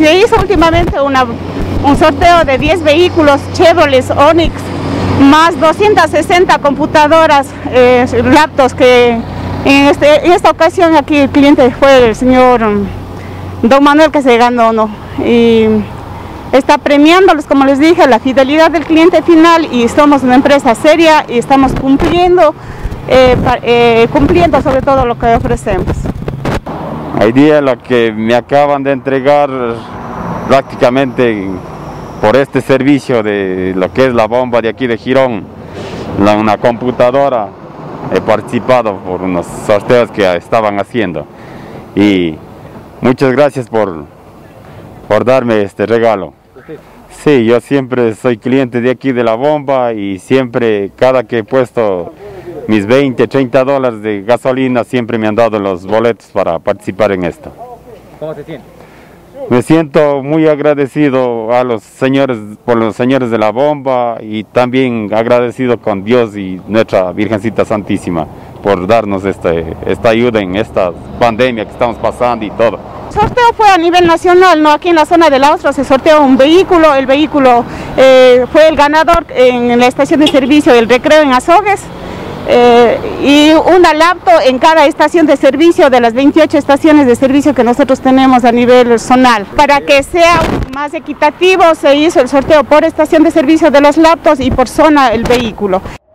se hizo últimamente un sorteo de 10 vehículos Chevrolet Onix, más 260 computadoras, laptops, que en esta ocasión aquí el cliente fue el señor Don Manuel, que se ganó, ¿no? Y está premiándolos, como les dije, la fidelidad del cliente final, y somos una empresa seria y estamos cumpliendo sobre todo lo que ofrecemos. Hoy día lo que me acaban de entregar prácticamente por este servicio de lo que es la bomba de aquí de Girón, una computadora. He participado por unos sorteos que estaban haciendo y muchas gracias por darme este regalo. Sí, yo siempre soy cliente de aquí de la bomba y siempre, cada que he puesto mis 20, 30 dólares de gasolina, siempre me han dado los boletos para participar en esto. ¿Cómo se siente? Me siento muy agradecido a los señores, por los señores de la bomba, y también agradecido con Dios y nuestra Virgencita Santísima por darnos esta ayuda en esta pandemia que estamos pasando y todo. El sorteo fue a nivel nacional, ¿no? Aquí en la zona del Austro se sorteó un vehículo, el vehículo fue el ganador en la estación de servicio del Recreo en Azogues. Y una laptop en cada estación de servicio de las 28 estaciones de servicio que nosotros tenemos a nivel zonal. Para que sea más equitativo, se hizo el sorteo por estación de servicio de los laptops y por zona el vehículo.